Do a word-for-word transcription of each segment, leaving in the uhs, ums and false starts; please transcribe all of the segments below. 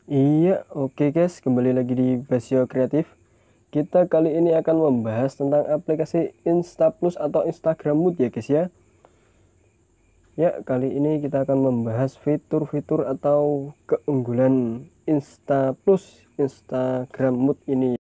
Iya, oke guys, kembali lagi di Basio Kreatif. Kita kali ini akan membahas tentang aplikasi Insta Plus atau Instagram Mood ya guys ya. Ya, kali ini kita akan membahas fitur-fitur atau keunggulan Insta Plus, Instagram Mood ini.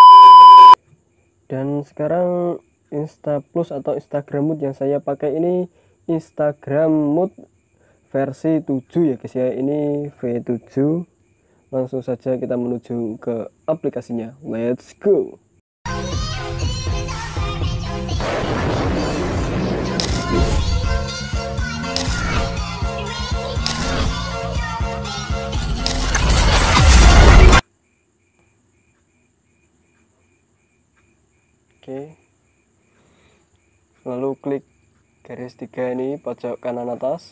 Dan sekarang Insta Plus atau Instagram Mood yang saya pakai ini Instagram Mood versi tujuh ya guys ya. Ini V tujuh. Langsung saja kita menuju ke aplikasinya. Let's go. Oke. Lalu klik garis tiga ini pojok kanan atas.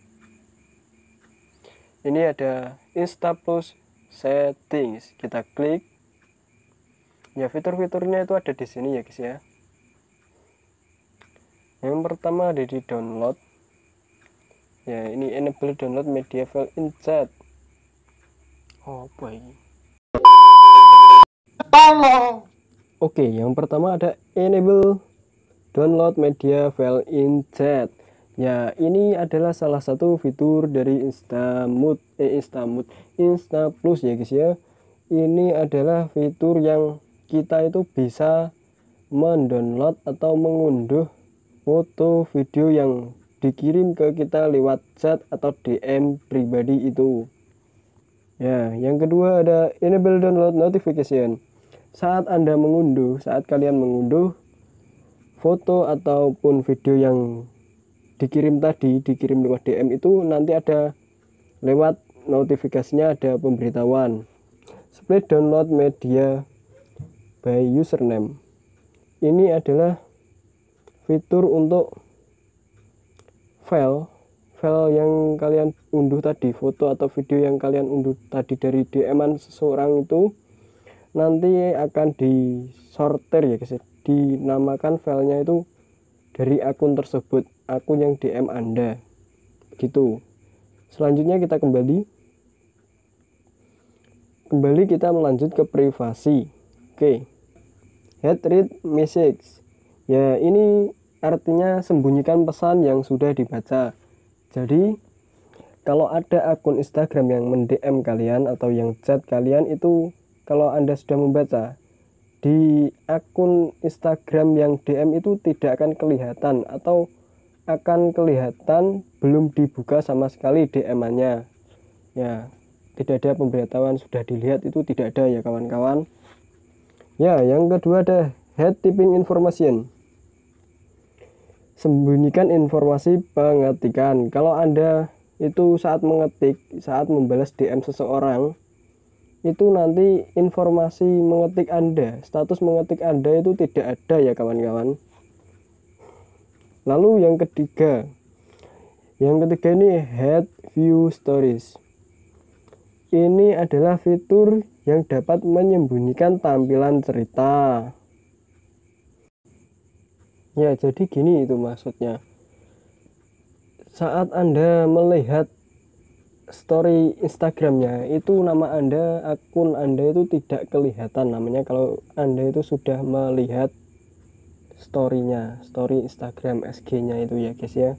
Ini ada Insta Plus Settings, kita klik. Ya, fitur-fiturnya itu ada di sini ya guys ya. Yang pertama ada di download. Ya, ini enable download media file in chat. Oh boy. Tolong. Oke, yang pertama ada enable download media file in chat. Ya, ini adalah salah satu fitur dari Insta Mood, eh Insta Mood, Insta Plus ya guys ya. Ini adalah fitur yang kita itu bisa mendownload atau mengunduh foto video yang dikirim ke kita lewat chat atau D M pribadi itu. Ya, yang kedua ada enable download notification. Saat Anda mengunduh, saat kalian mengunduh foto ataupun video yang dikirim tadi, dikirim lewat D M itu nanti ada lewat notifikasinya, ada pemberitahuan split download media by username. Ini adalah fitur untuk file file yang kalian unduh tadi, foto atau video yang kalian unduh tadi dari D M-an seseorang itu nanti akan disortir ya guys, dinamakan filenya itu dari akun tersebut, akun yang D M Anda begitu. Selanjutnya kita kembali kembali kita melanjut ke privasi. Oke, head read message. Ya, ini artinya sembunyikan pesan yang sudah dibaca. Jadi kalau ada akun Instagram yang men-D M kalian atau yang chat kalian itu, kalau Anda sudah membaca, di akun Instagram yang D M itu tidak akan kelihatan atau akan kelihatan belum dibuka sama sekali D M-nya. Ya, tidak ada pemberitahuan sudah dilihat, itu tidak ada ya kawan-kawan. Ya, yang kedua ada head typing information. Sembunyikan informasi pengetikan. Kalau Anda itu saat mengetik, saat membalas D M seseorang, itu nanti informasi mengetik Anda, status mengetik Anda itu tidak ada ya kawan-kawan. Lalu yang ketiga, yang ketiga ini head view stories. Ini adalah fitur yang dapat menyembunyikan tampilan cerita. Ya, jadi gini itu maksudnya. Saat Anda melihat story Instagramnya itu, nama Anda, akun Anda itu tidak kelihatan namanya kalau Anda itu sudah melihat storynya, story Instagram S G-nya itu ya guys ya.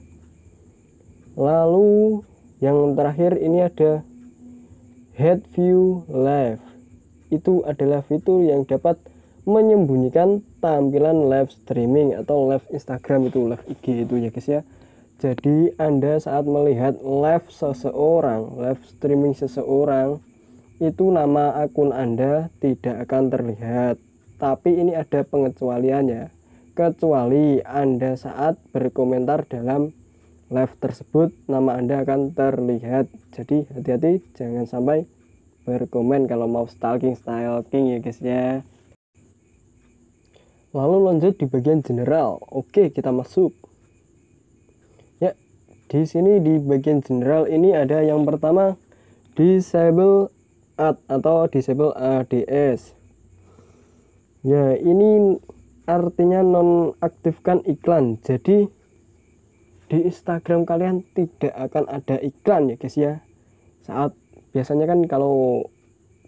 Lalu yang terakhir ini ada head view live. Itu adalah fitur yang dapat menyembunyikan tampilan live streaming atau live Instagram itu, live I G itu ya guys ya. Jadi Anda saat melihat live seseorang, live streaming seseorang, itu nama akun Anda tidak akan terlihat. Tapi ini ada pengecualiannya. Kecuali Anda saat berkomentar dalam live tersebut, nama Anda akan terlihat. Jadi hati-hati jangan sampai berkomen kalau mau stalking-stalking ya guys ya. Lalu lanjut di bagian general. Oke, kita masuk. Ya, di sini di bagian general ini ada yang pertama disable ad atau disable A D S. Ya, ini artinya nonaktifkan iklan. Jadi di Instagram kalian tidak akan ada iklan ya guys ya. Saat biasanya kan kalau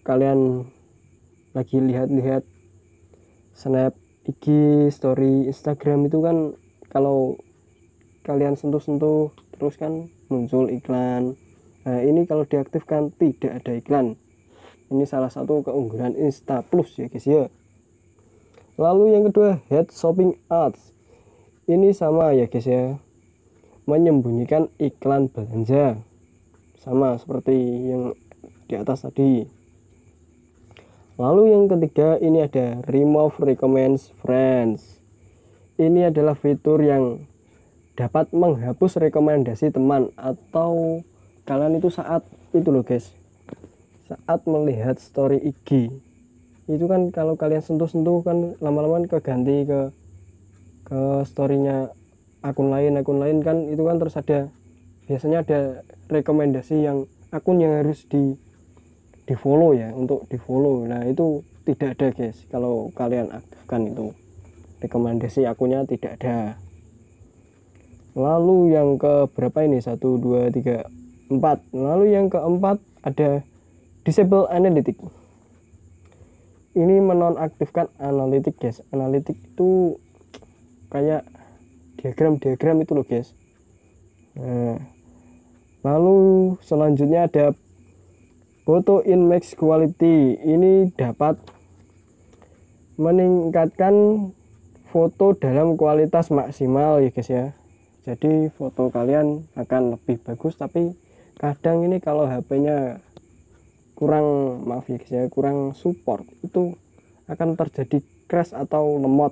kalian lagi lihat-lihat snap I G, story Instagram itu kan kalau kalian sentuh-sentuh terus kan muncul iklan. Nah ini kalau diaktifkan tidak ada iklan. Ini salah satu keunggulan Insta Plus ya guys ya. Lalu yang kedua, head shopping ads. Ini sama ya guys ya, menyembunyikan iklan belanja, sama seperti yang di atas tadi. Lalu yang ketiga, ini ada remove recommends friends. Ini adalah fitur yang dapat menghapus rekomendasi teman atau kalian itu saat itu loh guys, saat melihat story I G itu kan kalau kalian sentuh-sentuh kan lama-lama keganti ke ke storynya akun lain akun lain kan, itu kan terus ada biasanya ada rekomendasi yang akun yang harus di di follow ya, untuk di follow. Nah itu tidak ada guys kalau kalian aktifkan itu, rekomendasi akunnya tidak ada. Lalu yang ke berapa ini, satu dua tiga empat. Lalu yang keempat ada disable analytics. Ini menonaktifkan analitik guys. Analitik itu kayak diagram-diagram itu loh guys. Nah, lalu selanjutnya ada photo in max quality. Ini dapat meningkatkan foto dalam kualitas maksimal ya guys ya. Jadi foto kalian akan lebih bagus, tapi kadang ini kalau H P-nya kurang, maaf ya guys ya, kurang support, itu akan terjadi crash atau lemot.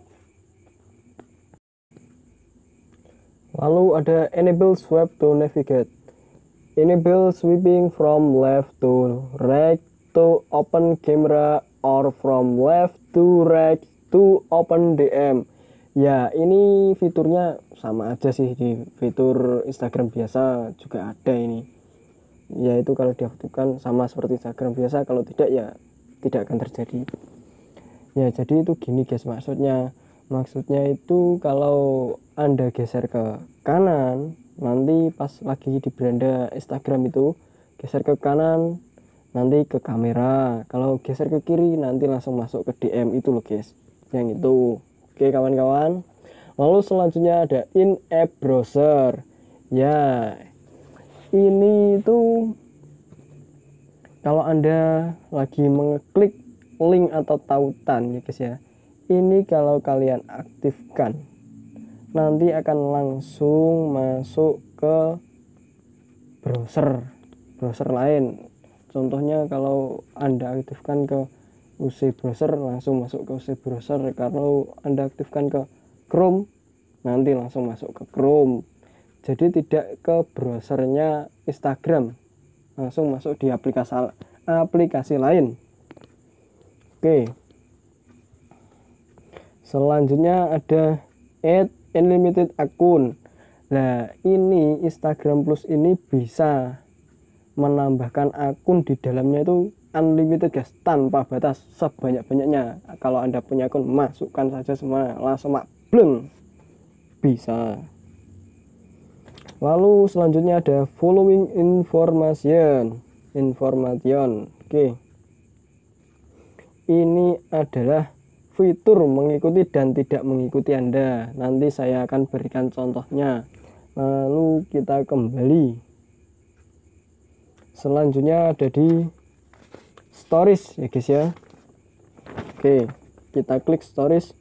Lalu ada enable swipe to navigate. Enable sweeping from left to right to open camera or from left to right to open D M. Ya ini fiturnya sama aja sih di fitur Instagram biasa juga ada ini. Ya itu kalau diaktifkan sama seperti Instagram biasa, kalau tidak ya tidak akan terjadi. Ya jadi itu gini guys, maksudnya maksudnya itu kalau Anda geser ke kanan, nanti pas lagi di beranda Instagram itu geser ke kanan nanti ke kamera, kalau geser ke kiri nanti langsung masuk ke D M itu loh guys, yang itu. Oke kawan-kawan, lalu selanjutnya ada in app browser. Ya ini itu kalau Anda lagi mengeklik link atau tautan ya guys ya, ini kalau kalian aktifkan nanti akan langsung masuk ke browser browser lain. Contohnya kalau Anda aktifkan ke U C browser langsung masuk ke U C browser, kalau Anda aktifkan ke Chrome nanti langsung masuk ke Chrome. Jadi tidak ke browsernya Instagram, langsung masuk di aplikasi aplikasi lain. Oke. Selanjutnya ada add unlimited akun. Nah, ini Instagram Plus ini bisa menambahkan akun di dalamnya itu unlimited guys, tanpa batas, sebanyak-banyaknya. Kalau Anda punya akun masukkan saja semua, langsung mak bleng. Bisa. Lalu selanjutnya ada following information. Information. Oke. Ini adalah fitur mengikuti dan tidak mengikuti Anda. Nanti saya akan berikan contohnya. Lalu kita kembali. Selanjutnya ada di stories ya guys ya. Oke, kita klik stories.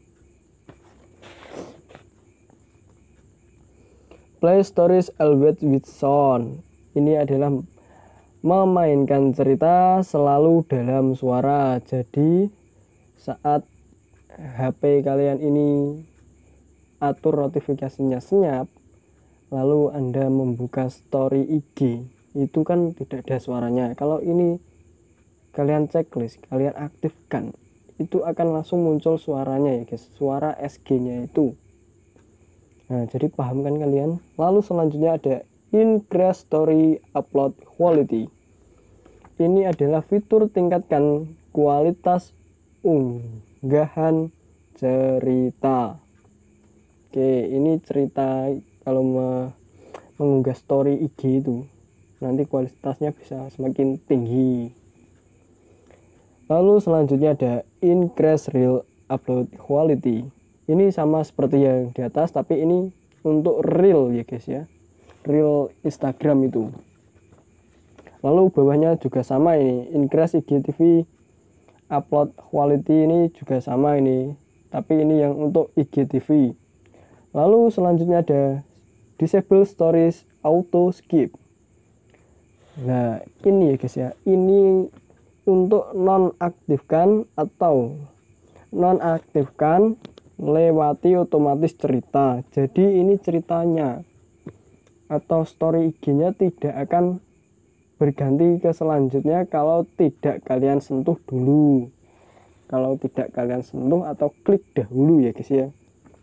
Play stories always with sound. Ini adalah memainkan cerita selalu dalam suara. Jadi saat H P kalian ini atur notifikasinya senyap, lalu Anda membuka story I G, itu kan tidak ada suaranya. Kalau ini kalian checklist, kalian aktifkan, itu akan langsung muncul suaranya ya guys, suara S G-nya itu. Nah, jadi paham kan kalian? Lalu selanjutnya ada increase story upload quality. Ini adalah fitur tingkatkan kualitas unggahan cerita. Oke, ini cerita kalau me mengunggah story I G itu nanti kualitasnya bisa semakin tinggi. Lalu selanjutnya ada increase real upload quality. Ini sama seperti yang di atas, tapi ini untuk real ya guys ya, real Instagram itu. Lalu bawahnya juga sama ini, increase I G T V upload quality, ini juga sama ini, tapi ini yang untuk I G T V. Lalu selanjutnya ada disable stories auto skip. Nah ini ya guys ya, ini untuk nonaktifkan atau nonaktifkan lewati otomatis cerita. Jadi ini ceritanya atau story I G-nya tidak akan berganti ke selanjutnya kalau tidak kalian sentuh dulu. Kalau tidak kalian sentuh atau klik dahulu ya guys ya.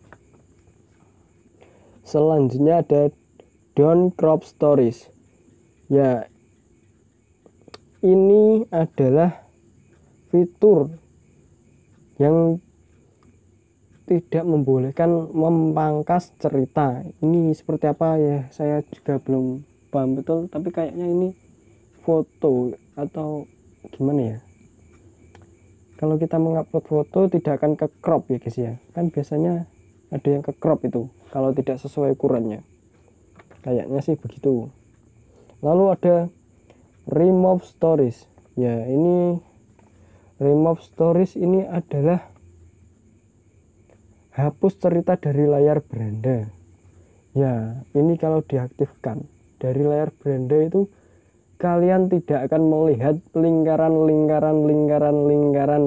Selanjutnya ada don't crop stories. Ya, ini adalah fitur yang tidak membolehkan memangkas cerita. Ini seperti apa ya, saya juga belum paham betul, tapi kayaknya ini foto atau gimana ya. Kalau kita mengupload foto tidak akan ke crop ya guys ya, kan biasanya ada yang ke crop itu kalau tidak sesuai ukurannya, kayaknya sih begitu. Lalu ada remove stories. Ya, ini remove stories ini adalah hapus cerita dari layar beranda. Ya, ini kalau diaktifkan dari layar beranda itu kalian tidak akan melihat lingkaran-lingkaran lingkaran-lingkaran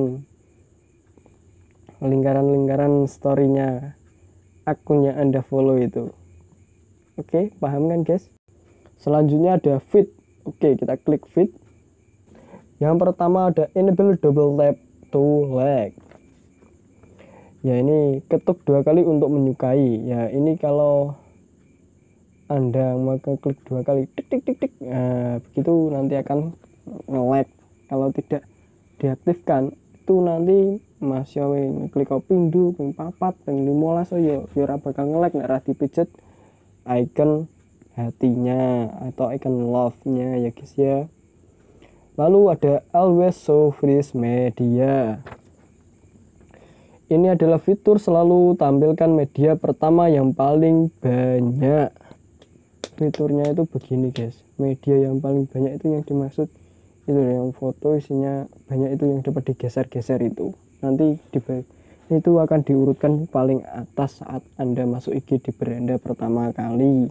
lingkaran-lingkaran storynya akun yang Anda follow itu. Oke, paham kan guys? Selanjutnya ada feed. Oke, kita klik feed. Yang pertama ada enable double tap to like. Ya, ini ketuk dua kali untuk menyukai. Ya, ini kalau Anda mau klik dua kali tik tik tik tik, nah begitu nanti akan nge-like. Kalau tidak diaktifkan itu nanti masih ngeklik pindho ping papat ping limolas ya ora bakal nge-like nek ra dipijet icon hatinya atau icon love-nya ya guys ya. Lalu ada always show fresh media. Ini adalah fitur selalu tampilkan media pertama yang paling banyak. Fiturnya itu begini guys, media yang paling banyak itu yang dimaksud itu yang foto isinya banyak, itu yang dapat digeser-geser itu nanti di itu akan diurutkan paling atas saat Anda masuk I G di beranda pertama kali.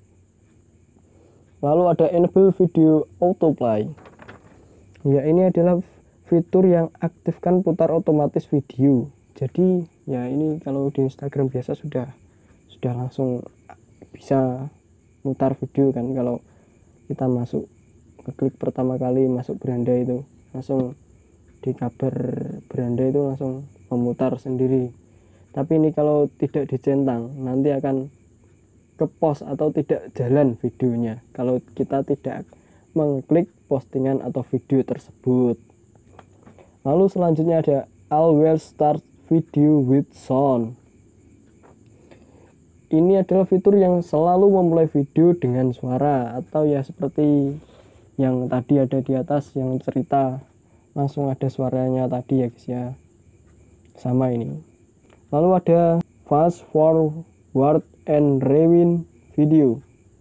Lalu ada enable video autoplay. Ya, ini adalah fitur yang aktifkan putar otomatis video. Jadi ya ini kalau di Instagram biasa sudah sudah langsung bisa mutar video kan, kalau kita masuk klik pertama kali masuk beranda itu langsung di kabar beranda itu langsung memutar sendiri. Tapi ini kalau tidak dicentang nanti akan ke post atau tidak jalan videonya kalau kita tidak mengklik postingan atau video tersebut. Lalu selanjutnya ada always start video with sound. Ini adalah fitur yang selalu memulai video dengan suara, atau ya seperti yang tadi ada di atas yang cerita langsung ada suaranya tadi ya guys ya, sama ini. Lalu ada fast forward and rewind video.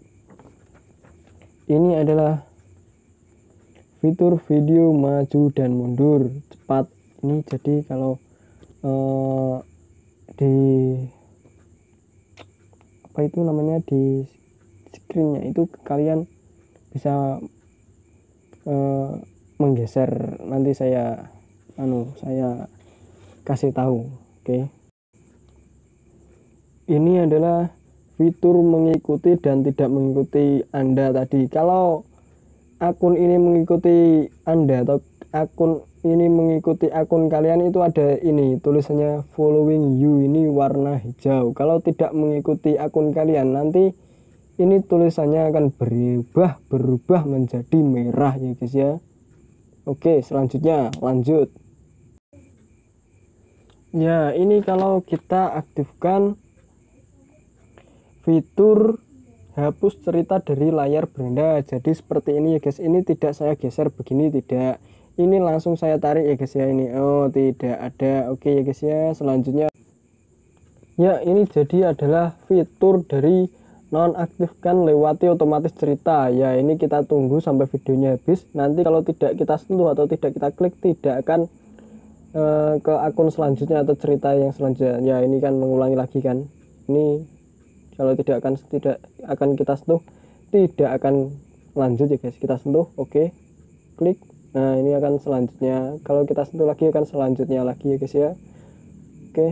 Ini adalah fitur video maju dan mundur cepat. Ini jadi kalau eh, di apa itu namanya di screennya itu kalian bisa eh, menggeser, nanti saya anu saya kasih tahu. Oke, ini adalah fitur mengikuti dan tidak mengikuti Anda tadi. Kalau akun ini mengikuti Anda atau akun ini mengikuti akun kalian itu ada ini tulisannya following you, ini warna hijau. Kalau tidak mengikuti akun kalian nanti ini tulisannya akan berubah berubah menjadi merah ya guys ya. Oke, selanjutnya lanjut. Ya, ini kalau kita aktifkan fitur hapus cerita dari layar beranda. Jadi seperti ini ya guys, ini tidak saya geser begini, tidak. ini langsung saya tarik ya guys ya. Ini oh tidak ada. Oke ya guys ya, selanjutnya ya ini jadi adalah fitur dari nonaktifkan lewati otomatis cerita ya. Ini kita tunggu sampai videonya habis. Nanti kalau tidak kita sentuh atau tidak kita klik, tidak akan uh, ke akun selanjutnya atau cerita yang selanjutnya ya. Ini kan mengulangi lagi kan. Ini kalau tidak akan tidak akan kita sentuh, tidak akan lanjut ya guys. Kita sentuh, oke, klik. Nah ini akan selanjutnya. Kalau kita sentuh lagi akan selanjutnya lagi ya guys ya. Oke.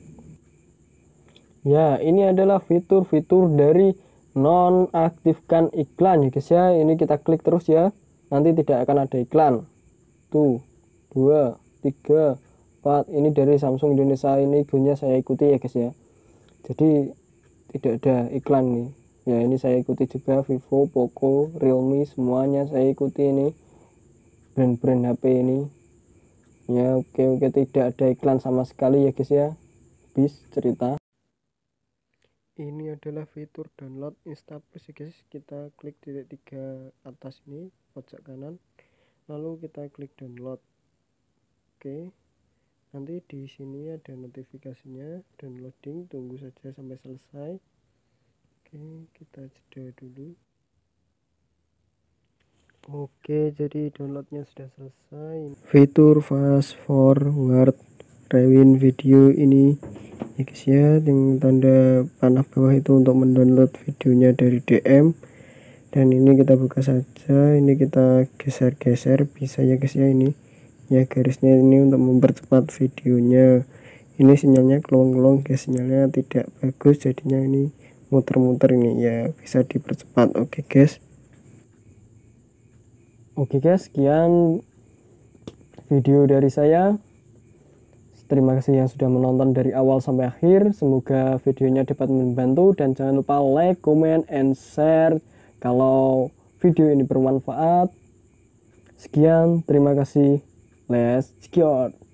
Ya, ini adalah fitur-fitur dari nonaktifkan iklan ya guys ya. Ini kita klik terus ya. Nanti tidak akan ada iklan. Tuh, dua, tiga, empat. Ini dari Samsung Indonesia, ini gunya saya ikuti ya guys ya. Jadi tidak ada iklan nih. Ya, ini saya ikuti juga Vivo, Poco, Realme, semuanya saya ikuti ini. Brand-brand H P ini. Ya, oke oke tidak ada iklan sama sekali ya guys ya. Bis cerita. Ini adalah fitur download Instaplus ya guys. Kita klik titik tiga atas ini pojok kanan, lalu kita klik download. Oke, nanti di sini ada notifikasinya downloading, tunggu saja sampai selesai. Oke, kita jeda dulu. Oke, jadi downloadnya sudah selesai. Fitur fast forward rewind video ini ya guys ya, dengan tanda panah bawah itu untuk mendownload videonya dari D M. Dan ini kita buka saja, ini kita geser-geser bisa ya guys ya. Ini ya garisnya ini untuk mempercepat videonya. Ini sinyalnya kelong-kelong guys, sinyalnya tidak bagus jadinya ini muter-muter ini ya, bisa dipercepat. Oke guys, oke guys, sekian video dari saya. Terima kasih yang sudah menonton dari awal sampai akhir. Semoga videonya dapat membantu dan jangan lupa like, comment, and share kalau video ini bermanfaat. Sekian, terima kasih. Let's go.